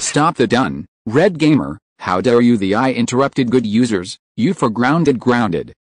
Stop the done, Red Gamer, how dare you? The I interrupted good users, you for grounded.